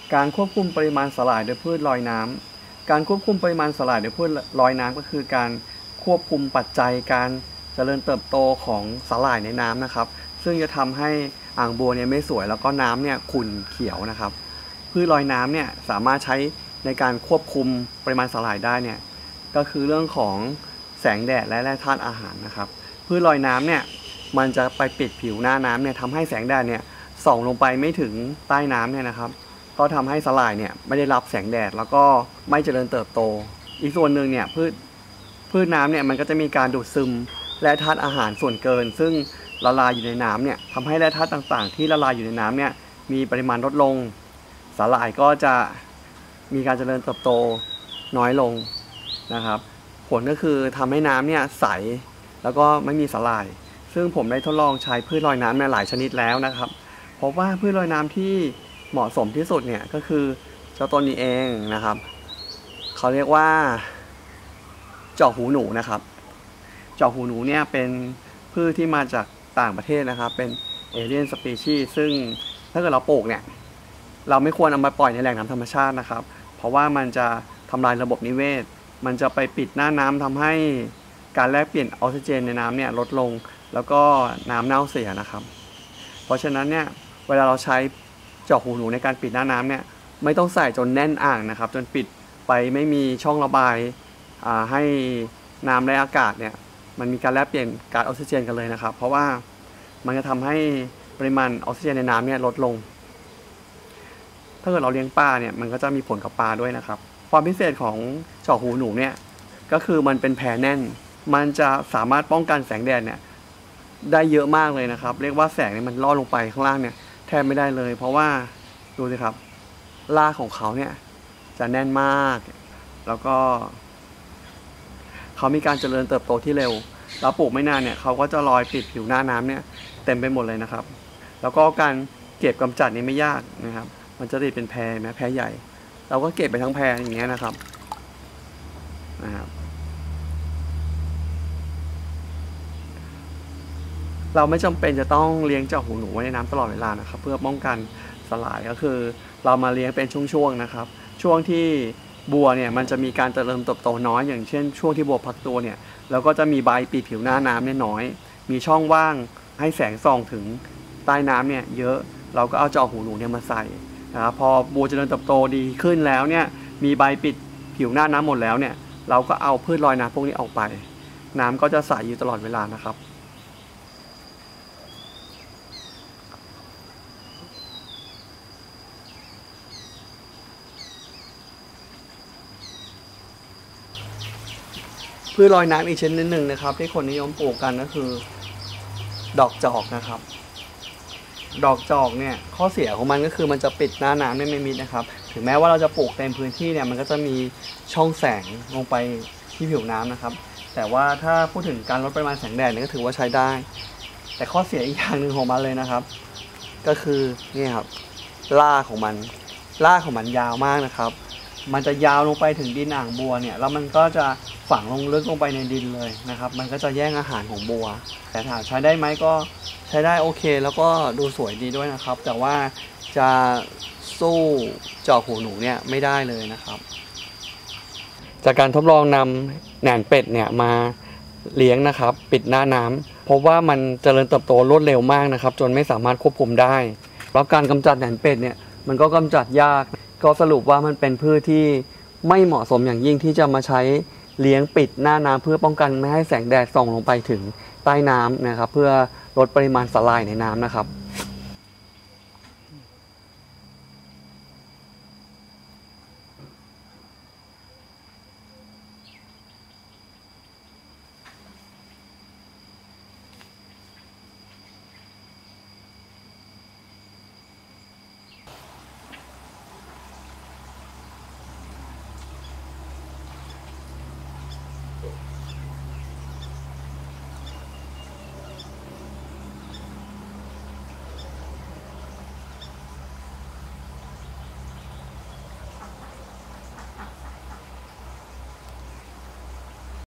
การควบคุมปริมาณสาหร่ายโดยพืชลอยน้ำการควบคุมปริมาณสาหร่ายโดยพืชลอยน้ำก็คือการควบคุมปัจจัยการเจริญเติบโตของสาหร่ายในน้ำนะครับซึ่งจะทำให้อ่างบัวเนี่ยไม่สวยแล้วก็น้ำเนี่ยขุ่นเขียวนะครับพืชลอยน้ำเนี่ยสามารถใช้ในการควบคุมปริมาณสาหร่ายได้เนี่ยก็คือเรื่องของแสงแดดและแร่ธาตุอาหารนะครับพืชลอยน้ำเนี่ยมันจะไปปิดผิวหน้าน้ำเนี่ยทำให้แสงแดดเนี่ยส่องลงไปไม่ถึงใต้น้ำเนี่ยนะครับก็ทำให้สาหร่ายเนี่ยไม่ได้รับแสงแดดแล้วก็ไม่เจริญเติบโตอีกส่วนหนึ่งเนี่ยพืชน้ำเนี่ยมันก็จะมีการดูดซึมแร่ธาตุอาหารส่วนเกินซึ่งละลายอยู่ในน้ำเนี่ยทำให้แร่ธาตุต่างๆที่ละลายอยู่ในน้ำเนี่ยมีปริมาณลดลงสาหร่ายก็จะมีการเจริญเติบโตน้อยลงนะครับผลก็คือทำให้น้ำเนี่ยใสแล้วก็ไม่มีสาหร่ายซึ่งผมได้ทดลองใช้พืชลอยน้ำในหลายชนิดแล้วนะครับพบว่าพืชลอยน้ำที่เหมาะสมที่สุดเนี่ยก็คือเจ้าตัวนี้เองนะครับเขาเรียกว่าเจาะหูหนูนะครับเจาะหูหนูเนี่ยเป็นพืชที่มาจากต่างประเทศนะครับเป็นเอเลียนสปีชีส์ซึ่งถ้าเกิดเราปลูกเนี่ยเราไม่ควรเอามาปล่อยในแหล่งน้ำธรรมชาตินะครับเพราะว่ามันจะทำลายระบบนิเวศมันจะไปปิดหน้าน้ำทำให้การแลกเปลี่ยนออกซิเจนในน้ำเนี่ยลดลงแล้วก็น้ำเน่าเสียนะครับเพราะฉะนั้นเนี่ยเวลาเราใช้เจาะหูหนูในการปิดหน้าน้ำเนี่ยไม่ต้องใส่จนแน่นอ่างนะครับจนปิดไปไม่มีช่องระบายให้น้ำและอากาศเนี่ยมันมีการแลกเปลี่ยนก๊าซออกซิเจนกันเลยนะครับเพราะว่ามันจะทำให้ปริมาณออกซิเจนในน้ำเนี่ยลดลงถ้าเกิดเราเลี้ยงปลาเนี่ยมันก็จะมีผลกับปลาด้วยนะครับความพิเศษของเจาะหูหนูเนี่ยก็คือมันเป็นแผ่แน่นมันจะสามารถป้องกันแสงแดดเนี่ยได้เยอะมากเลยนะครับเรียกว่าแสงเนี่ยมันลอดลงไปข้างล่างเนี่ยแทบไม่ได้เลยเพราะว่าดูสิครับรากของเขาเนี่ยจะแน่นมากแล้วก็เขามีการเจริญเติบโตที่เร็วแล้วปลูกไม่นานเนี่ยเขาก็จะลอยปิดผิวหน้าน้ำเนี่ยเต็มไปหมดเลยนะครับแล้วก็การเก็บกำจัดนี่ไม่ยากนะครับมันจะติดเป็นแพรนะแพรใหญ่เราก็เก็บไปทั้งแพรอย่างเงี้ยนะครับเราไม่จำเป็นจะต้องเลี้ยงเจ้าหูหนูไว้ในน้ำตลอดเวลานะครับเพื่อป้องกันสลายก็คือเรามาเลี้ยงเป็นช่วงๆนะครับช่วงที่บัวเนี่ยมันจะมีการเจริญเติบโตน้อยอย่างเช่นช่วงที่บัวพักตัวเนี่ยเราก็จะมีใบปิดผิวหน้าน้ำเนี่ยน้อยมีช่องว่างให้แสงส่องถึงใต้น้ำเนี่ยเยอะเราก็เอาเจ้าหูหนูเนี่ยมาใส่นะครับพอบัวเจริญเติบโตดีขึ้นแล้วเนี่ยมีใบปิดผิวหน้าน้ำหมดแล้วเนี่ยเราก็เอาพืชลอยน้ำพวกนี้ออกไปน้ำก็จะใสอยู่ตลอดเวลานะครับพืชลอยน้ำอีกชนิดหนึ่งนะครับที่คนนิยมปลูกกันก็คือดอกจอกนะครับดอกจอกเนี่ยข้อเสียของมันก็คือมันจะปิดหน้าน้ำไม่มิดนะครับถึงแม้ว่าเราจะปลูกเต็มพื้นที่เนี่ยมันก็จะมีช่องแสงลงไปที่ผิวน้ำนะครับแต่ว่าถ้าพูดถึงการลดปริมาณแสงแดดเนี่ยก็ถือว่าใช้ได้แต่ข้อเสียอีกอย่างหนึ่งของมันเลยนะครับก็คือนี่ครับรากของมันยาวมากนะครับมันจะยาวลงไปถึงดินอ่างบัวเนี่ยแล้วมันก็จะฝังลงลึกลงไปในดินเลยนะครับมันก็จะแย่งอาหารของบัวแต่ถามใช้ได้ไหมก็ใช้ได้โอเคแล้วก็ดูสวยดีด้วยนะครับแต่ว่าจะสู้เจาะหูหนูเนี่ยไม่ได้เลยนะครับจากการทดลองนำแหน่เป็ดเนี่ยมาเลี้ยงนะครับปิดหน้าน้ำพบว่ามันเจริญเติบโตรวดเร็วมากนะครับจนไม่สามารถควบคุมได้แล้วการกำจัดแหน่เป็ดเนี่ยมันก็กำจัดยากก็สรุปว่ามันเป็นพืชที่ไม่เหมาะสมอย่างยิ่งที่จะมาใช้เลี้ยงปิดหน้าน้ำเพื่อป้องกันไม่ให้แสงแดดส่องลงไปถึงใต้น้ำนะครับเพื่อลดปริมาณสาหร่ายในน้ำนะครับ